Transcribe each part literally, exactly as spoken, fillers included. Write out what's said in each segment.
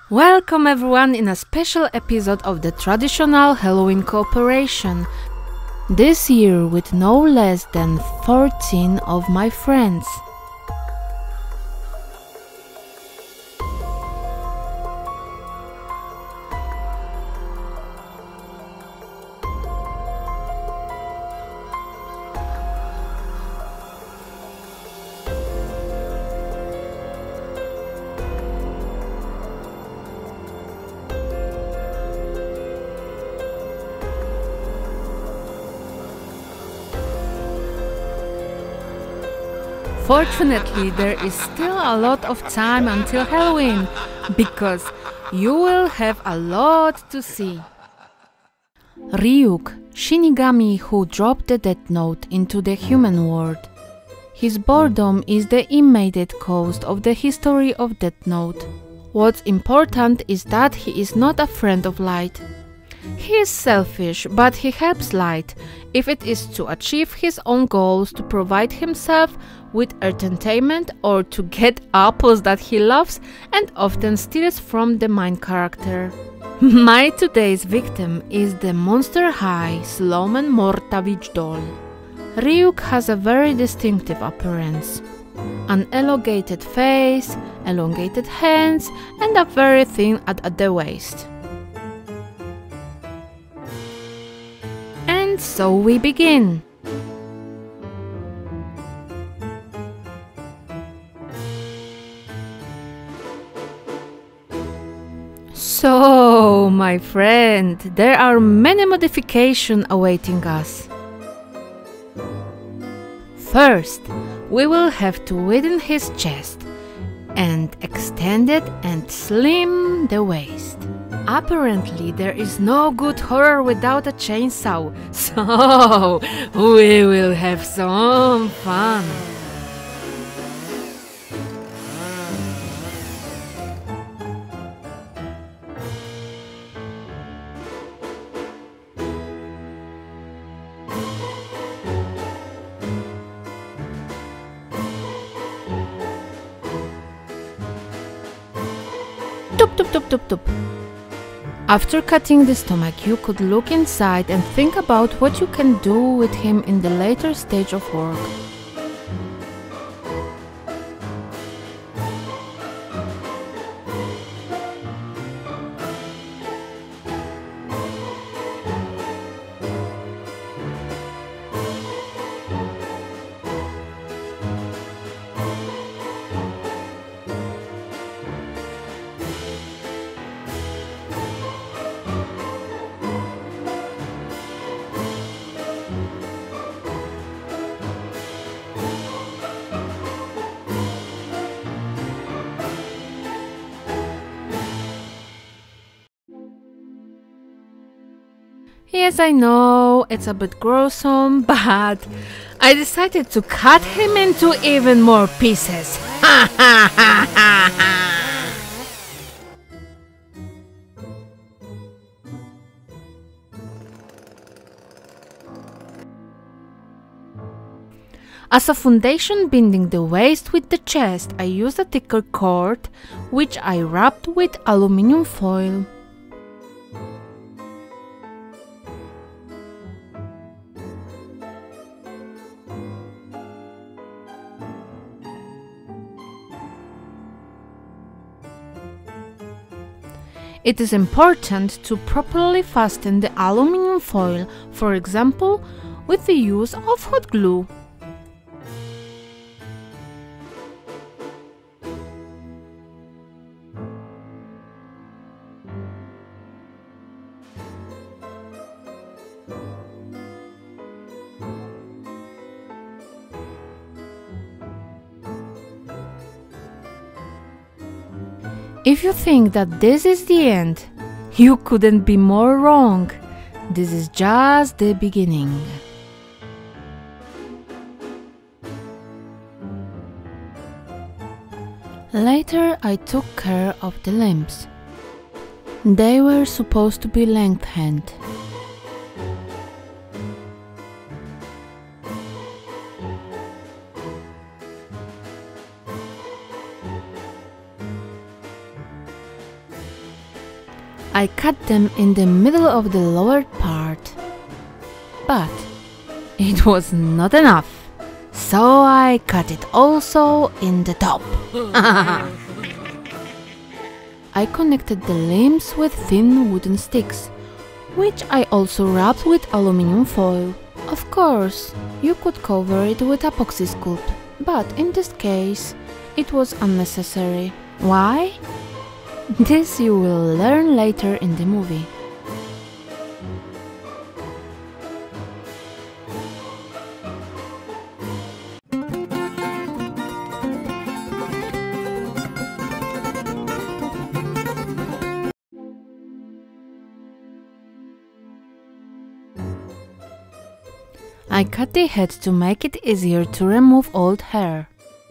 Welcome everyone in a special episode of the traditional Halloween cooperation. This year with no less than fourteen of my friends. Fortunately, there is still a lot of time until Halloween, because you will have a lot to see. Ryuk, Shinigami who dropped the Death Note into the human world. His boredom is the immediate cause of the history of Death Note. What's important is that he is not a friend of Light. He is selfish, but he helps Light if it is to achieve his own goals, to provide himself with entertainment, or to get apples that he loves and often steals from the main character. My today's victim is the Monster High Slowman Mortavich doll. Ryuk has a very distinctive appearance. An elongated face, elongated hands, and a very thin at, at the waist. And so we begin. So, my friend, there are many modifications awaiting us. First, we will have to widen his chest and extend it and slim the waist. Apparently, there is no good horror without a chainsaw, so we will have some fun. Tup tup tup tup tup. After cutting the stomach, you could look inside and think about what you can do with him in the later stage of work. Yes, I know, it's a bit gruesome, but I decided to cut him into even more pieces. Ha ha ha ha ha! As a foundation binding the waist with the chest, I used a thicker cord, which I wrapped with aluminum foil. It is important to properly fasten the aluminum foil, for example, with the use of hot glue. If you think that this is the end, you couldn't be more wrong. This is just the beginning. Later, I took care of the limbs. They were supposed to be lengthened. I cut them in the middle of the lower part. But it was not enough, so I cut it also in the top. I connected the limbs with thin wooden sticks, which I also wrapped with aluminum foil. Of course, you could cover it with epoxy sculpt, but in this case, it was unnecessary. Why? This you will learn later in the movie. I cut the head to make it easier to remove old hair.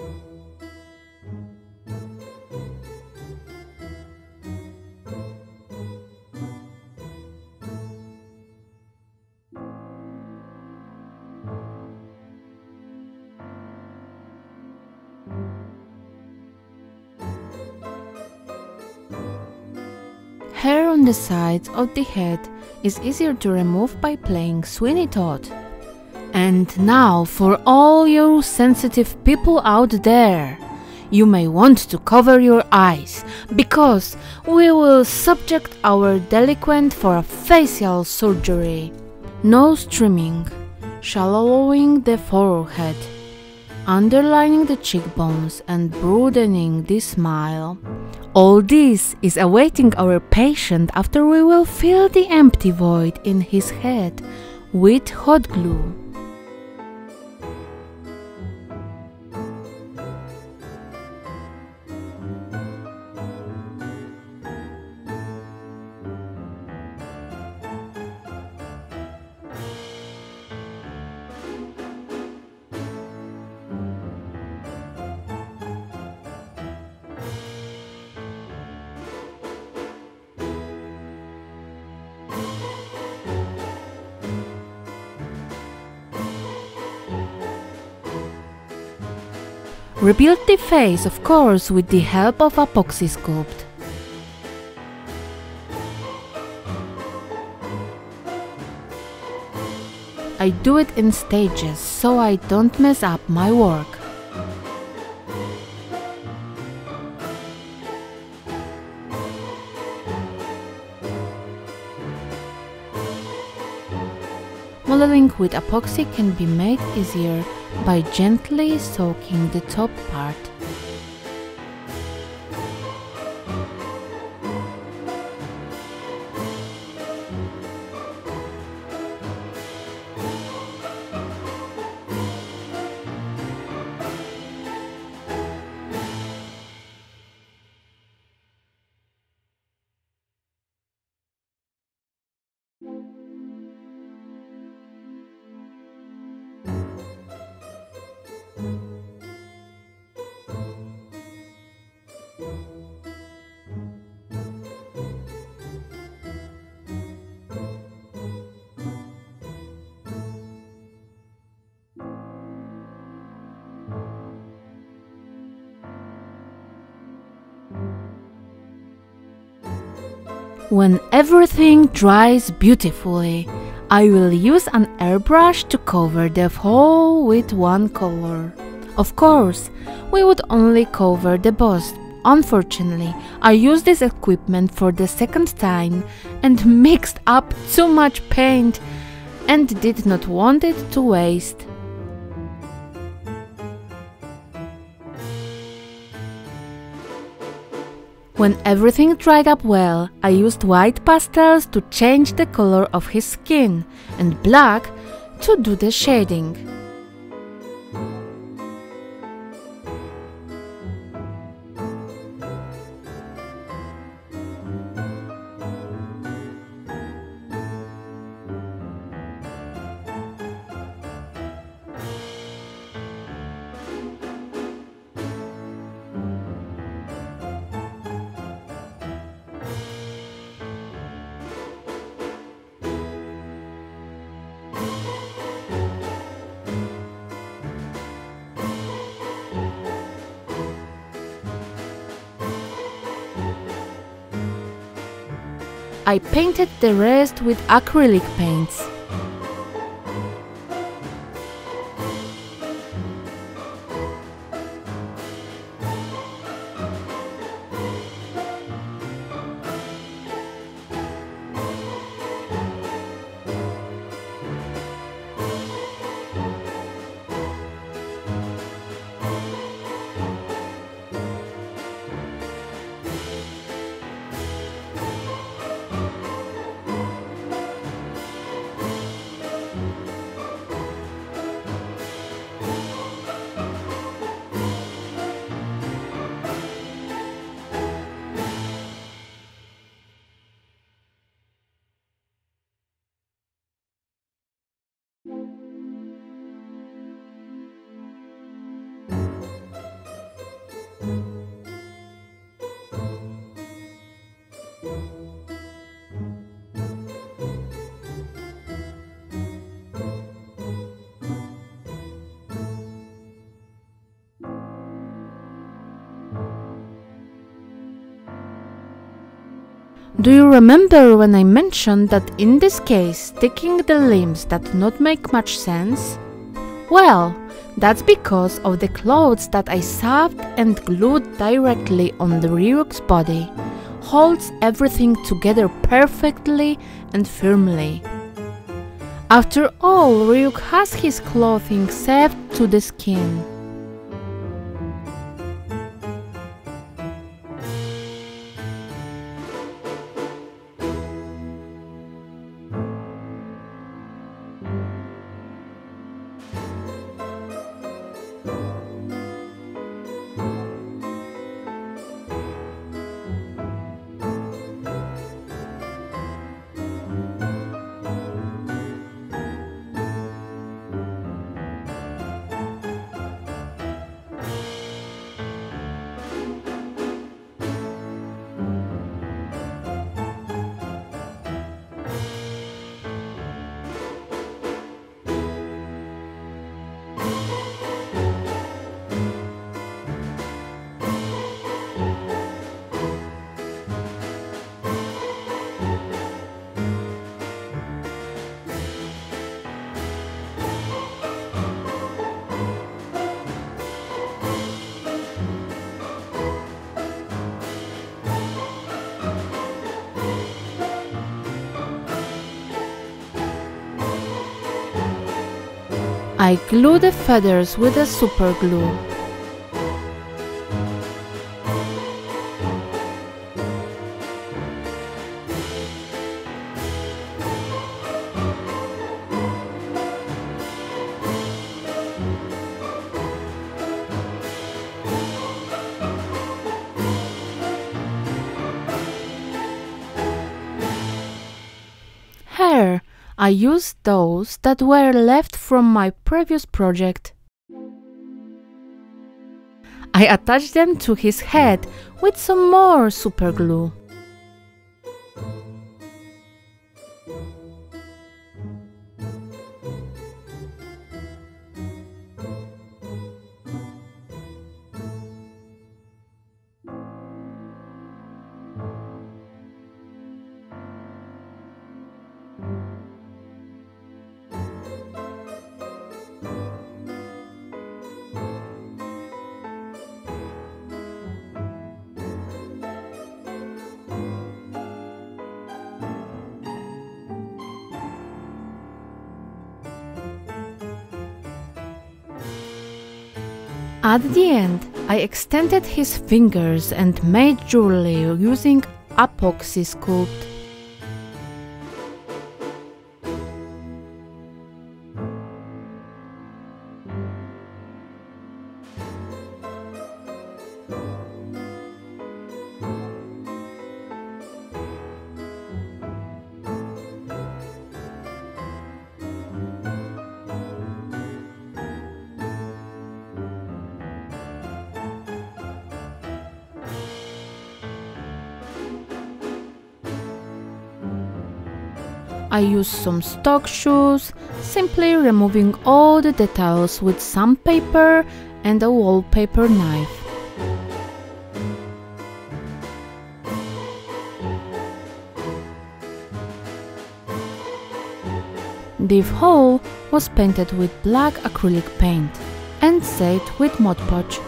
Hair on the sides of the head is easier to remove by playing Sweeney Todd. And now for all you sensitive people out there, you may want to cover your eyes, because we will subject our delinquent for a facial surgery. Nose trimming, shallowing the forehead, underlining the cheekbones and broadening the smile. All this is awaiting our patient after we will fill the empty void in his head with hot glue. Rebuild the face, of course, with the help of epoxy sculpt. I do it in stages so I don't mess up my work. Modeling with epoxy can be made easier by gently soaking the top part. When everything dries beautifully, I will use an airbrush to cover the whole with one color. Of course, we would only cover the bust. Unfortunately, I used this equipment for the second time and mixed up too much paint and did not want it to waste. When everything dried up well, I used white pastels to change the color of his skin and black to do the shading. I painted the rest with acrylic paints. Do you remember when I mentioned that in this case sticking the limbs did not make much sense? Well, that's because of the clothes that I sewed and glued directly on the Ryuk's body holds everything together perfectly and firmly. After all, Ryuk has his clothing sewed to the skin. I glue the feathers with a super glue. Hair. I used those that were left from my previous project. I attached them to his head with some more super glue. At the end, I extended his fingers and made jewelry using epoxy sculpt. I used some stock shoes, simply removing all the details with sandpaper and a wallpaper knife. The whole was painted with black acrylic paint and set with Mod Podge.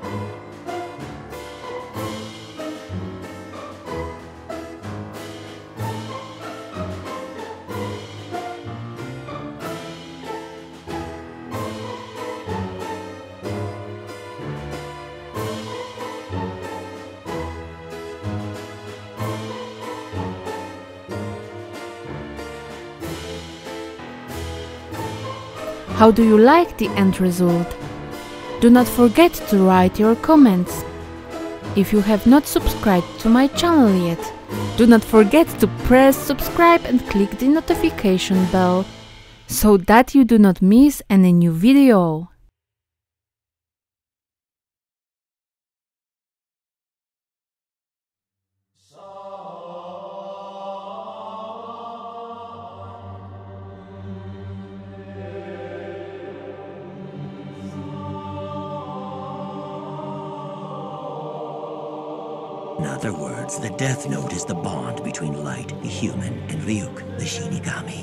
How do you like the end result? Do not forget to write your comments. If you have not subscribed to my channel yet, do not forget to press subscribe and click the notification bell so that you do not miss any new video. In other words, the Death Note is the bond between Light, the human, and Ryuk, the Shinigami.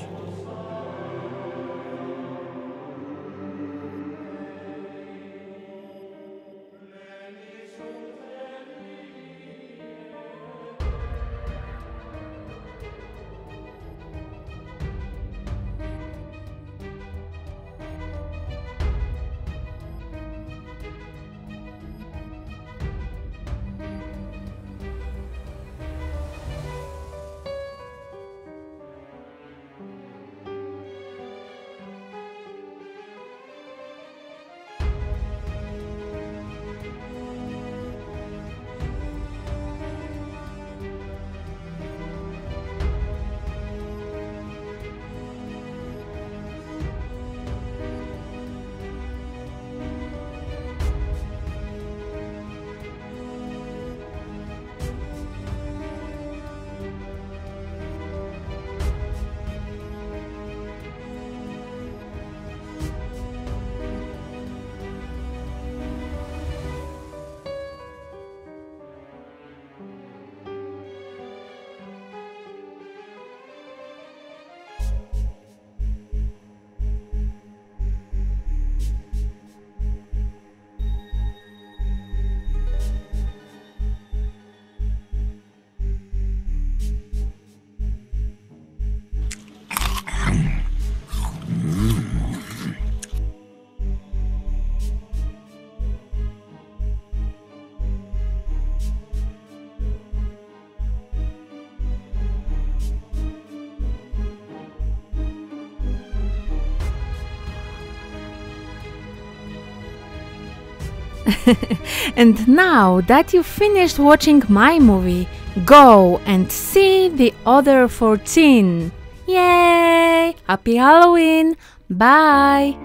And now that you finished watching my movie, go and see the other fourteen! Yay! Happy Halloween! Bye!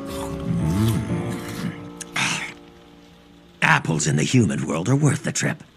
Apples in the human world are worth the trip.